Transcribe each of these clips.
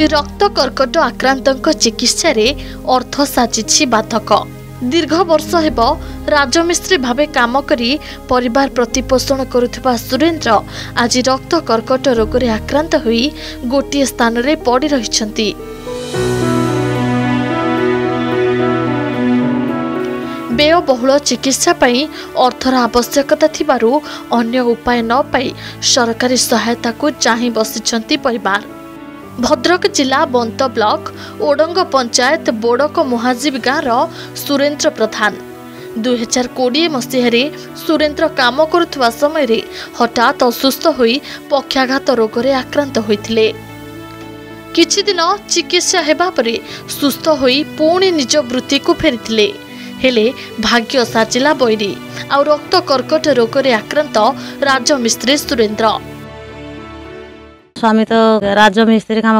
रक्त कर्कट आक्रांतक चिकित्सा रे अर्थ साजिछि बाधक। दीर्घ वर्ष हेब राजमिस्त्री भावे काम करी परिवार प्रतिपोषण करुथिबा सुरेंद्र आज रक्त कर्कट रोग रे आक्रांत होई गोटिए स्थान रे पड़ी रहिछंती। व्ययबहुल चिकित्सा पई अर्थर आवश्यकता थिबारु अन्य उपाय न पाई सरकारी सहायता को चाहि बसिछंती परिवार। भद्रक जिला बंत ब्लॉक ओडंग पंचायत बोड़क मुहाजिब गाँव सुरेंद्र प्रधान 2020 मसीह सुरेंद्र काम करुवा समय हठात असुस्थ होई पक्षाघात रोग रे आक्रांत होइथिले। किछि दिन चिकित्सा हेबा परे सुस्थ होई पुणी निज वृत्ति को फेरिथिले। हेले भाग्य साजिला बैरी आ रक्त कर्कट रोग रे आक्रांत राजमिस्त्री सुरेंद्र। स्वामी तो राजमिस्त्री काम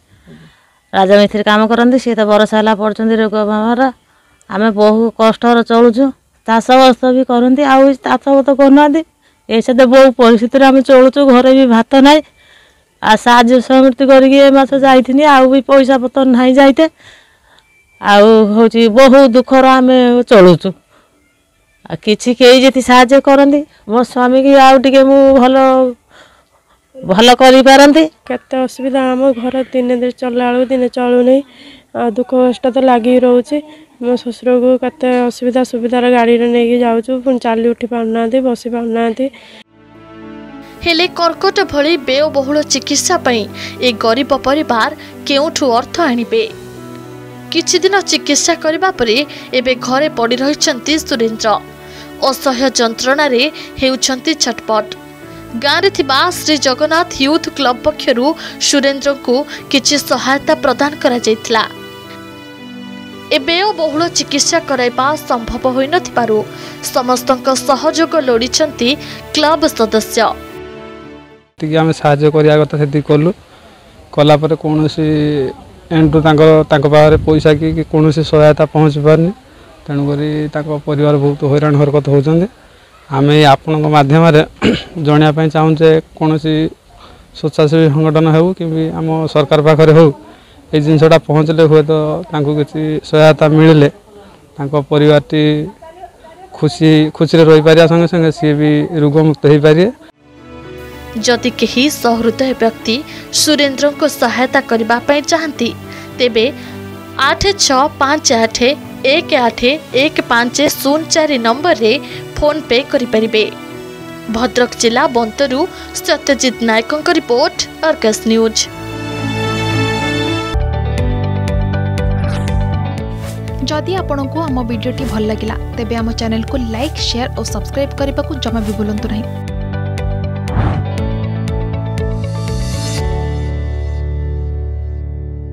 करती सी तो बरस है पड़ते रोग बेमार आम बहु कष्ट चलुचु चाष बास भी करती आउ चाष तो करना ऐसे बहु परिस्थिति आम चलुचु घरे भी भात ना आ साहय समिति करस जाइए आउ भी पैसा पतर ना जाइते आउ बहुत दुखर आम चलुचु किसी कई साहय करती मो स्वामी की आउ टे भल भल करें केते असुविधा आम घर दिन दिन चलला दिन चलु नहीं दुख कष्ट तो लगी रोचे। मो ससुर को केते असुविधा सुविधार गाड़ी नहीं जाऊँ पुणी चली उठी पारना बस पारना। हेले कर्कट भली व्ययबहुल चिकित्सा पई ए गरीब परिवार केउठु अर्थ आनिबे। किछि दिन चिकित्सा करिबा परे एबे घरे पड़ी रहिछंती सुरेंद्र। असह्य जंत्रणा रे हेउछंती छटपट। गाँव रे थिबा श्री जगन्नाथ यूथ क्लब पक्षरु सुरेंद्र को किछि सहायता प्रदान करा जायतिला। ए व्ययबहुल चिकित्सा कराइबा संभव होई नथिबारु समस्तक सहयोग लोड़िछंती क्लब सदस्य। आम साहाय्य करिया कथा सेति कलु कला पर कोनोसी एंडु तांको पारे पैसा की कोनोसी सहायता पहुँच पारनी तेणुक परिवार बहुत हैरान हरकत होउछंदी। आम आपण माध्यम जनवाई चाहूचे कौन स्वेच्छासेवी संगठन हो कि आम सरकार पाखे हो ये जिनसा पहुँचले हुए तो किसी सहायता मिले परिवार खुशी खुशी रही पारे संगे संगे सी भी रोगमुक्त हो पारे। जदि केही सहृदय व्यक्ति सुरेंद्र को सहायता करने चाहती तेबे 8658181504 नंबर रे फोन पे करिपरिबे। भद्रक जिला बंतरु सत्यजित नायकों का रिपोर्ट अर्गस न्यूज। जदि आपंक आम भिडी भल लगा तेब आम चैनल को लाइक शेयर और सब्सक्राइब करने को जमा भी भूलु नहीं।